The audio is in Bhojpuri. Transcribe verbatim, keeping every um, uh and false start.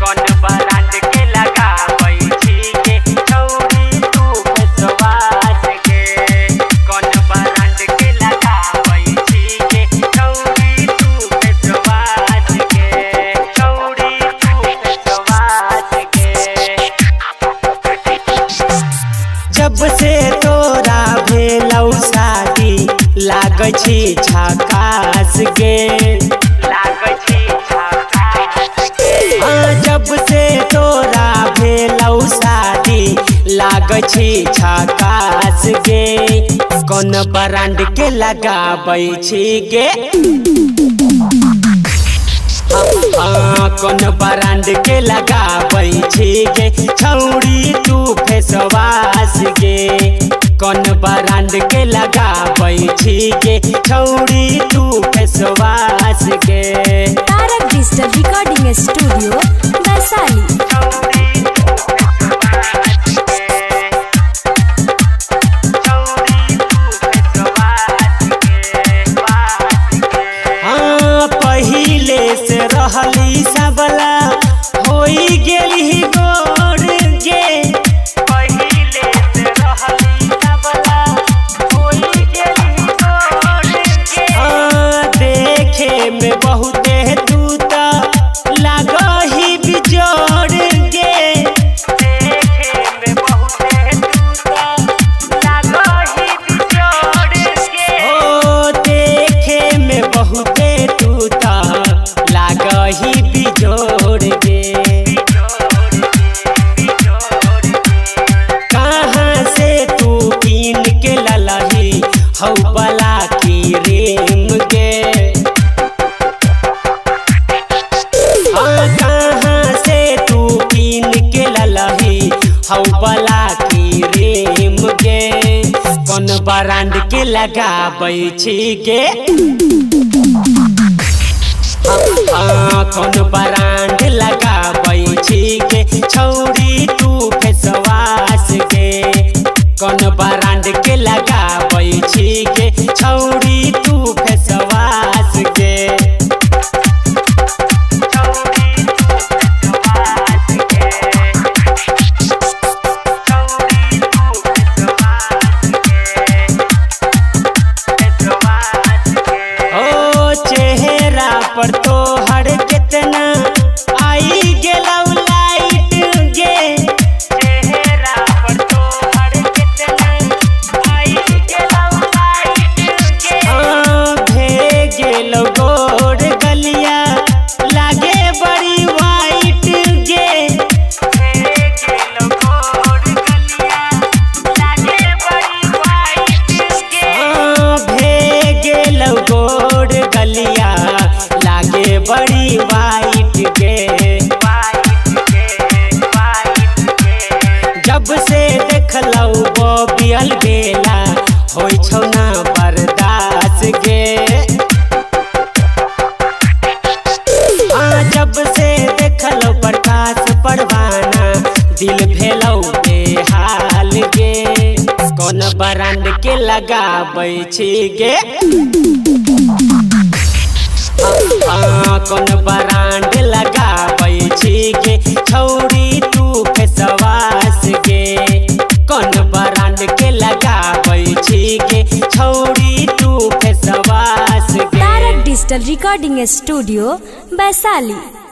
कौन ब्रांड के लगाबै छी गे छौरी तू फेसवाश गे कौन ब्रांड के लगाबै छी गे छौरी तू फेसवाश गे छौरी तू फेसवाश गे। जब से तोरा भेलौ शादी लागै छी झकास गे लागै छी झकास गे। जब से तोरा भेलौ शादी लागै छी झकास गे कौन ब्रांड के लगाबै छी गे कौन ब्रांड के लगाबै छी गे छौरी तू फेसवाश गे कौन ब्रांड के लगाबै छी गे छौरी तू फेसवाश गे। Tarak digital recording studio Vaishali. पहिले से रहली सबला होई गेली गोर गे पहिले से रहली सबला होई गेली गोर गे। देखे में बहुते तू त लागही बिजोड़ गे देखे में बहुते तू त लागही बिजोड़ गे ओ देखे में बहुते तू त लागही बिजोड़ गे। कहाँ से तू कीन के ललही हौ बला की रेम गे कहाँ से तू कीन के ललही हौ बला की रेम गे कौन ब्रांड के लगाबै छी गे कौन ब्रांड लगाबै छी गे छौरी तू फेसवाश गे कौन ब्रांड के लगाबै छी गे छौरी तू फेसवाश गे छौरी तू फेसवाश गे छौरी तू फेसवाश गे फेसवाश गे। ओ चेहरा पर तोहर कितना आई गेलौ लाइट गे चेहरा पर तोहर कितना आई गेलौ लाइट गे भे गेलौ गोर गलिया लागे बड़ी वाइट गे भे गेलौ गोर गलिया लागे बड़ी वाइट गे भे गेलौ गोर गलिया लागे बड़ी वाइट गे जब से देखलौ बबियल बेला होइ छौ ना बर्दाश्त गे जब से देखलौ प्रकाश परवाना दिल भेलौ बेहाल गे कौन ब्रांड के लगाबै छी गे कौन ब्रांड लगाबै छी गे छौरी तू फेसवाश गे कौन ब्रांड के लगाबै छी गे छौरी तू फेसवाश गे। Tarak digital recording studio Vaishali.